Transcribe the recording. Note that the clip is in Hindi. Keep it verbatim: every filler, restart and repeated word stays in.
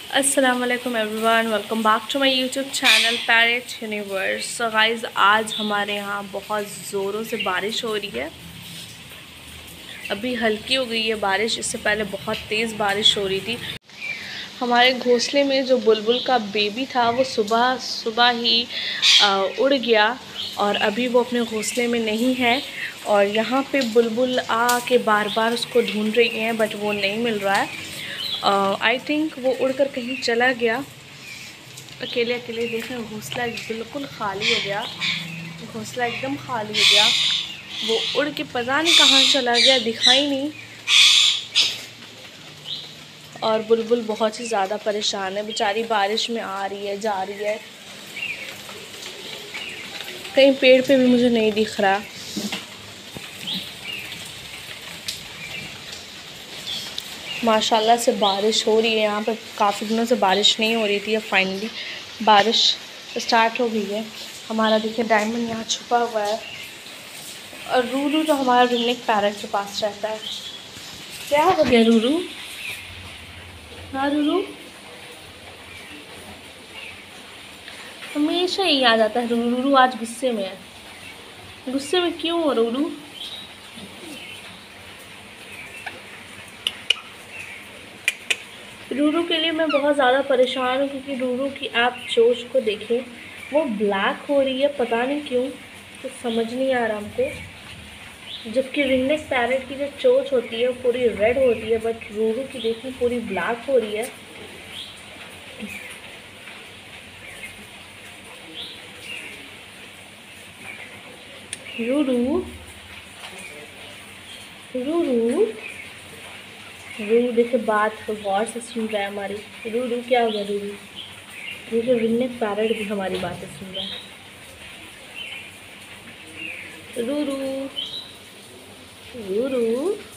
अस्सलाम वालेकुम everyone, welcome back to my YouTube channel Parrot Universe. So guys, आज हमारे यहाँ बहुत ज़ोरों से बारिश हो रही है। अभी हल्की हो गई है बारिश, इससे पहले बहुत तेज़ बारिश हो रही थी। हमारे घोंसले में जो बुलबुल का बेबी था वो सुबह सुबह ही आ, उड़ गया और अभी वो अपने घोंसले में नहीं है। और यहाँ पे बुलबुल आ के बार बार उसको ढूंढ रही हैं, बट वो नहीं मिल रहा है। आई uh, थिंक वो उड़कर कहीं चला गया। अकेले अकेले देखें, घोंसला बिल्कुल खाली हो गया, घोंसला एकदम खाली हो गया। वो उड़ के पता नहीं कहाँ चला गया, दिखाई नहीं। और बुलबुल बहुत ही ज़्यादा परेशान है बेचारी, बारिश में आ रही है जा रही है, कहीं पेड़ पे भी मुझे नहीं दिख रहा। माशाल्लाह से बारिश हो रही है यहाँ पर, काफ़ी दिनों से बारिश नहीं हो रही थी, अब फाइनली बारिश स्टार्ट हो गई है। हमारा देखिए डायमंड यहाँ छुपा हुआ है, और रूरू जो हमारा रिंगनेक पैरट के पास रहता है। क्या हो गया रूरू? हाँ रूरू हमेशा यही आ जाता है। रूरू रूरू आज गुस्से में है। गुस्से में क्यों हो रूरू? रूरू के लिए मैं बहुत ज़्यादा परेशान हूँ, क्योंकि रूरू की आप चोंच को देखें, वो ब्लैक हो रही है, पता नहीं क्यों, तो समझ नहीं आ रहा हमको। जबकि रिंगनेक पैरट की जो चोंच होती है वो पूरी रेड होती है, बट रूरू की देखें पूरी ब्लैक हो रही है। रूरू रूरू रूरू देखे बात गौर से सुन रहा है हमारी। रूरू क्या हो गया रूरू? रूरू रिंगनेक पैरट भी हमारी बातें सुन रहा है। रूरू रूरू